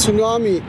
tsunami.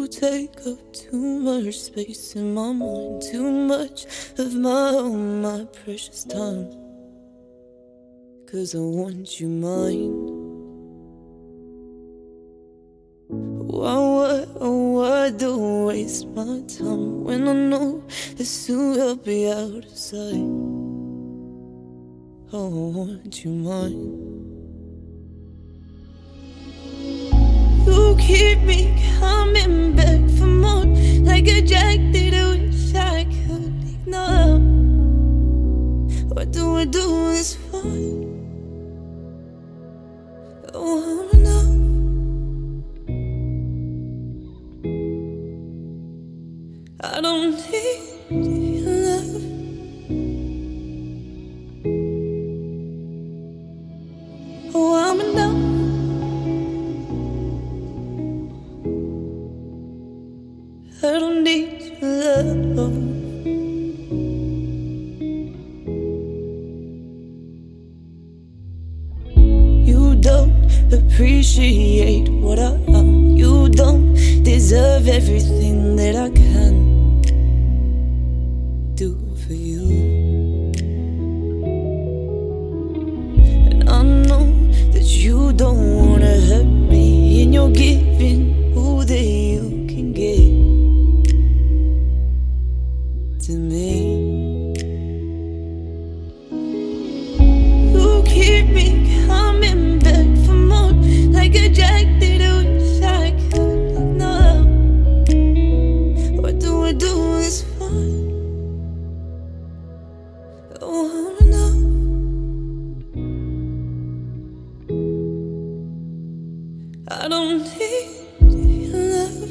You take up too much space in my mind, too much of my own, my precious time. 'Cause I want you mine. Why do I waste my time when I know that soon I'll be out of sight? Oh, I want you mine. You keep me coming back for more, like a jack that I wish I could ignore. What do I do this for? I wanna know. I don't need your love. Oh, I'm enough. I don't need your love. You don't appreciate what I am. You don't deserve everything that I can do for you. And I know that you don't wanna hurt me, and you're giving all that you can get to me. You keep me coming back for more, like a jack that I wish I could ignore. What do I do this for? I wanna know. I don't need your love.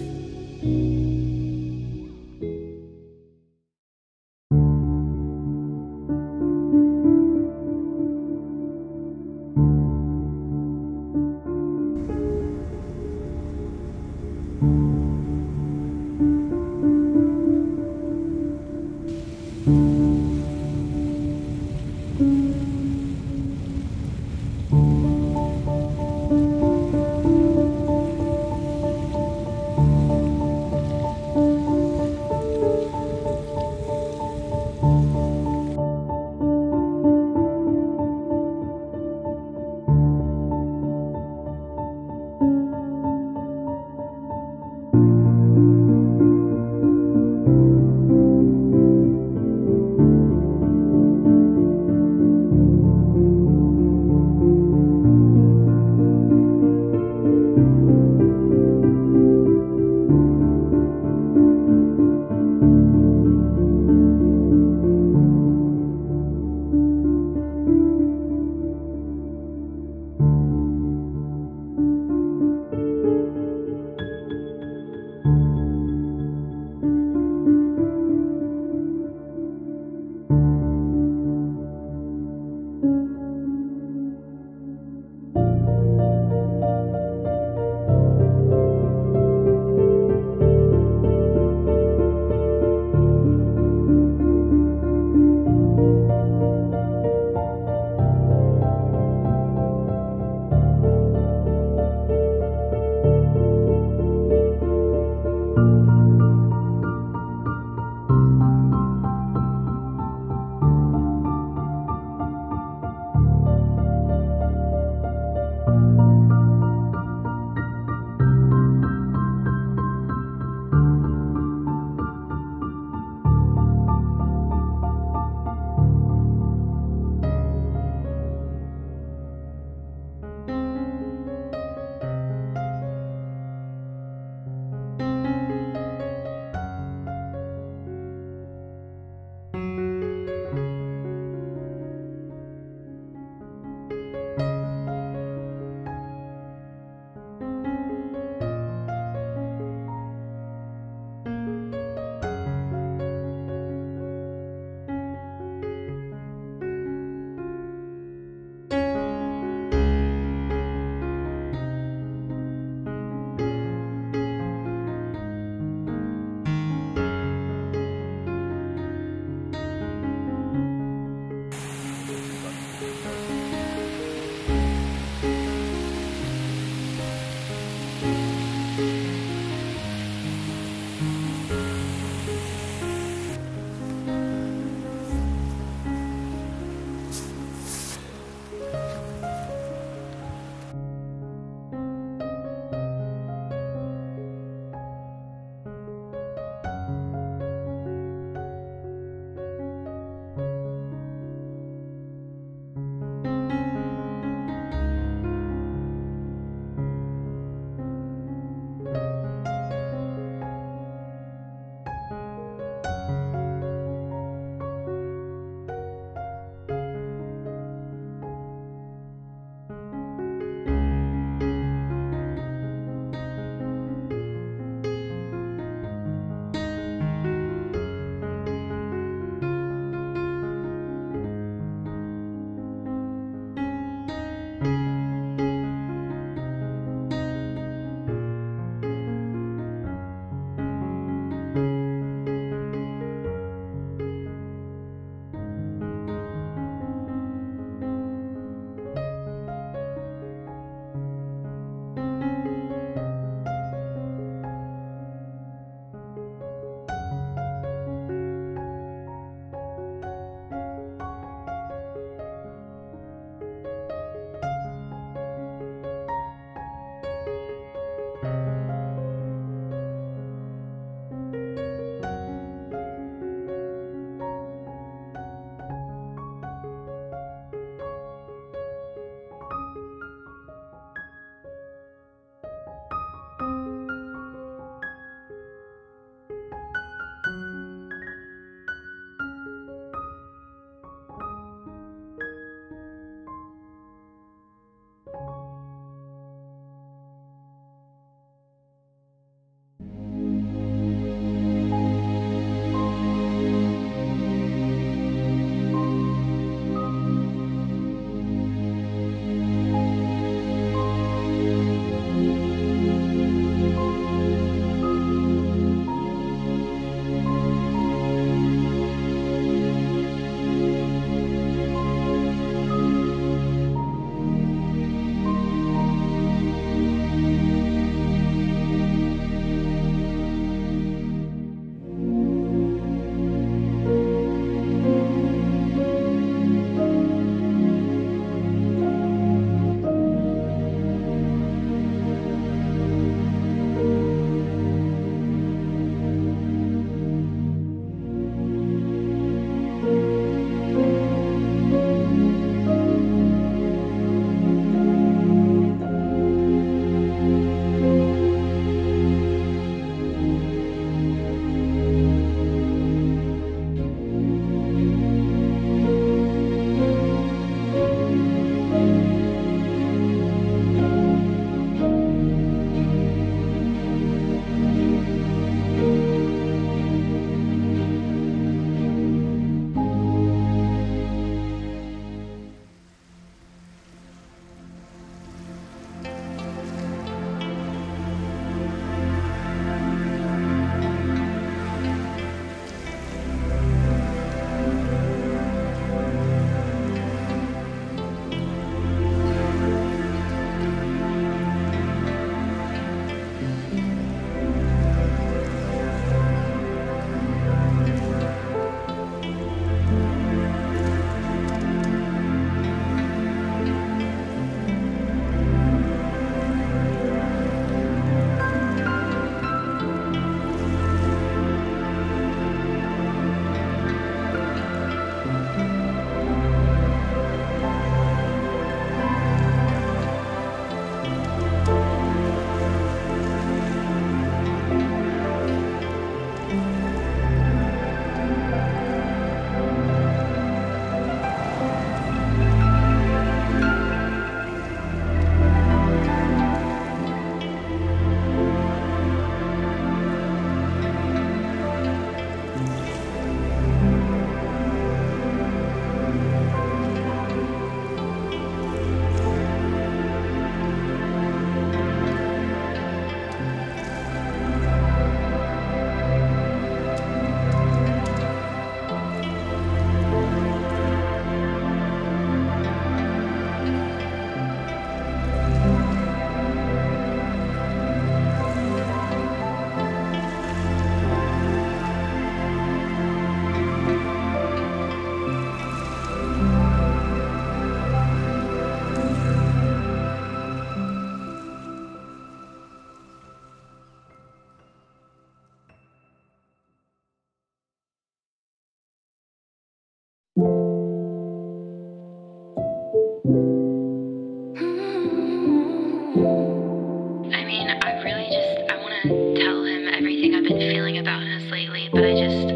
about us lately, but I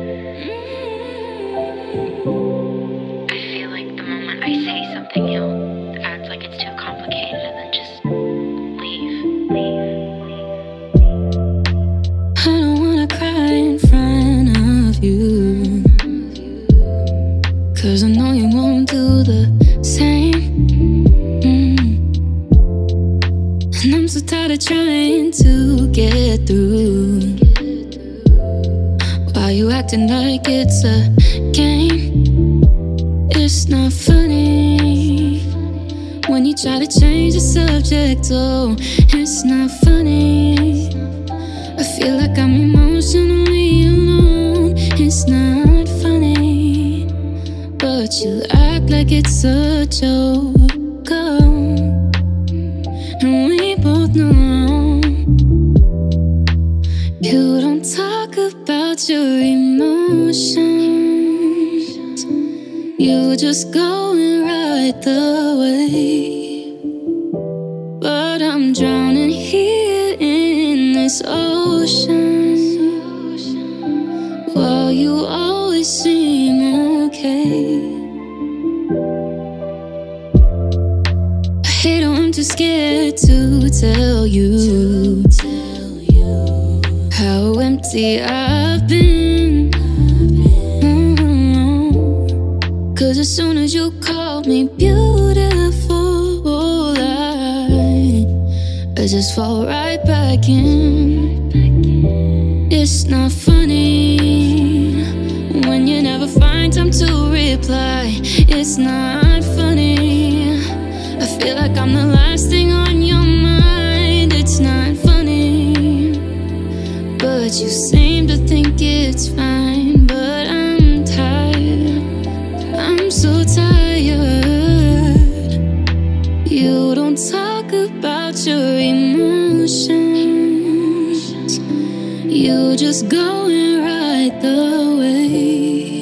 feel like the moment I say something, he'll act like it's too complicated and then just leave. I don't wanna cry in front of you, 'cause I know you won't do the same. And I'm so tired of trying to get through, why you acting like it's a game? It's not funny when you try to change the subject. Oh, it's not funny. I feel like I'm emotionally alone. It's not funny, but you act like it's a joke. Oh, and we both know you don't talk about your emotions. You just go and ride the wave, but I'm drowning here in this ocean, while you always seem okay. I hate how I'm too scared to tell you how empty I've been. 'Cause as soon as you call me beautiful, I just fall right back in. It's not funny when you never find time to reply. It's not funny. I feel like I'm the last thing on your mind. It's not funny, but you seem to think it's fine. But I'm tired, I'm so tired. You don't talk about your emotions. You just go and ride the wave.